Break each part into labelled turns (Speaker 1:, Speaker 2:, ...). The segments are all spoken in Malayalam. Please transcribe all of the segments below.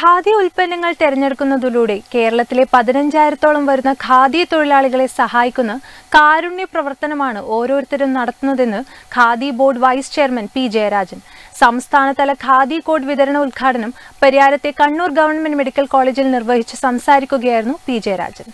Speaker 1: ഖാദി ഉൽപ്പന്നങ്ങൾ തിരഞ്ഞെടുക്കുന്നതിലൂടെ കേരളത്തിലെ 15,000-ഓളം വരുന്ന ഖാദി തൊഴിലാളികളെ സഹായിക്കുന്ന കാരുണ്യ പ്രവർത്തനമാണ് ഓരോരുത്തരും നടത്തുന്നതെന്ന് Khadi board vice chairman P Jayarajan. സംസ്ഥാനതല ഖാദി കോഡ് വിതരണ ഉദ്ഘാടനം പരിയാരത്തെ കണ്ണൂർ ഗവൺമെന്റ് മെഡിക്കൽ കോളേജിൽ നിർവഹിച്ച് സംസാരിക്കുകയായിരുന്നു പി ജയരാജൻ.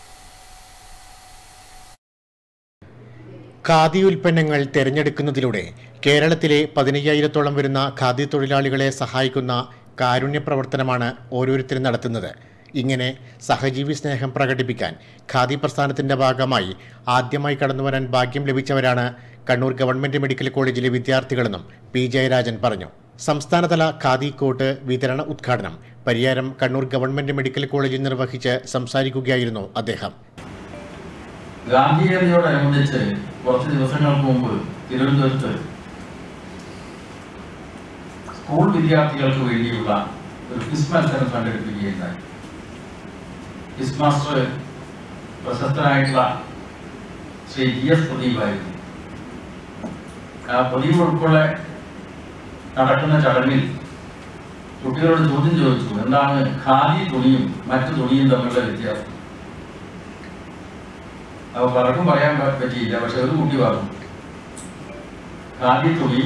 Speaker 2: ഖാദി ഉൽപ്പന്നങ്ങൾ തിരഞ്ഞെടുക്കുന്നതിലൂടെ കേരളത്തിലെ 15,000-ഓളം വരുന്ന ഖാദി തൊഴിലാളികളെ സഹായിക്കുന്ന കാരുണ്യ പ്രവർത്തനമാണ് ഓരോരുത്തരും നടത്തുന്നത്. ഇങ്ങനെ സഹജീവി സ്നേഹം പ്രകടിപ്പിക്കാൻ ഖാദി പ്രസ്ഥാനത്തിന്റെ ഭാഗമായി ആദ്യമായി കടന്നുവരാൻ ഭാഗ്യം ലഭിച്ചവരാണ് കണ്ണൂർ ഗവൺമെന്റ് മെഡിക്കൽ കോളേജിലെ വിദ്യാർത്ഥികളെന്നും പി ജയരാജൻ പറഞ്ഞു. സംസ്ഥാനതല ഖാദി കോട്ട് വിതരണ ഉദ്ഘാടനം പരിയാരം കണ്ണൂർ ഗവൺമെന്റ് മെഡിക്കൽ കോളേജിൽ നിർവഹിച്ച് സംസാരിക്കുകയായിരുന്നു അദ്ദേഹം.
Speaker 3: ഗാന്ധിജയന്തിയോടനുബന്ധിച്ച് കുറച്ച് ദിവസങ്ങൾക്ക് മുമ്പ് തിരുവനന്തപുരത്ത് സ്കൂൾ വിദ്യാർത്ഥികൾക്ക് വേണ്ടിയുള്ള ഒരു ക്വിസ് മത്സരം സംഘടിപ്പിക്കുകയുണ്ടായി. ക്വിസ് മാസ്റ്റർ പ്രശസ്തനായിട്ടുള്ള ശ്രീ GS പ്രദീപായിരുന്നു. ആ പ്രദീപ് ഉൾപ്പെടെ നടക്കുന്ന ചടങ്ങിൽ കുട്ടികളോട് ചോദ്യം ചോദിച്ചു, എന്താണ് ഖാദി തുണിയും മറ്റു തുണിയും തമ്മിലുള്ള വ്യത്യാസം? അവ പലർക്കും പറയാൻ പറ്റിയില്ല. പക്ഷെ ഒരു കുട്ടി പറഞ്ഞു, ഖാദി തുണി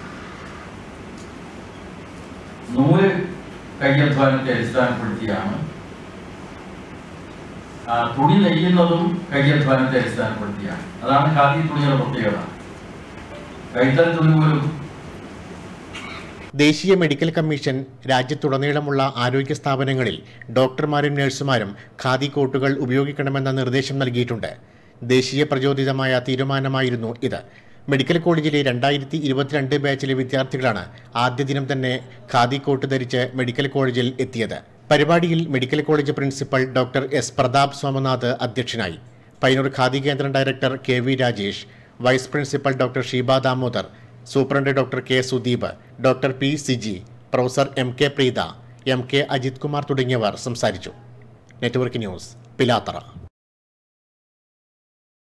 Speaker 3: നൂല് കയ്യധ്വാനത്തെ അടിസ്ഥാനപ്പെടുത്തിയാണ്, തുണി നെയ്യുന്നതും കയ്യധ്വാനത്തെ അടിസ്ഥാനപ്പെടുത്തിയാണ്. അതാണ് ഖാദി തുണിയുടെ പ്രത്യേകത. കൈത്തറി തുണി പോലും.
Speaker 2: ദേശീയ മെഡിക്കൽ കമ്മീഷൻ രാജ്യത്തുടനീളമുള്ള ആരോഗ്യ സ്ഥാപനങ്ങളിൽ ഡോക്ടർമാരും നഴ്സുമാരും ഖാദി കോട്ടുകൾ ഉപയോഗിക്കണമെന്ന നിർദ്ദേശം നൽകിയിട്ടുണ്ട്. ദേശീയ പ്രചോദിതമായ തീരുമാനമായിരുന്നു ഇത്. മെഡിക്കൽ കോളേജിലെ 2022 ബാച്ചിലെ വിദ്യാർത്ഥികളാണ് ആദ്യ ദിനം തന്നെ ഖാദി കോട്ട് ധരിച്ച് മെഡിക്കൽ കോളേജിൽ എത്തിയത്. പരിപാടിയിൽ medical college principal doctor S Prathap Somanath അധ്യക്ഷനായി. പയ്യന്നൂർ ഖാദി കേന്ദ്രം director KV Rajesh, vice principal doctor Sheeba Damodar, superintendent doctor K Sudeep, doctor P Siji, professor MK Preetha, MK Ajith Kumar തുടങ്ങിയവർ സംസാരിച്ചു. Network news, Pilathara.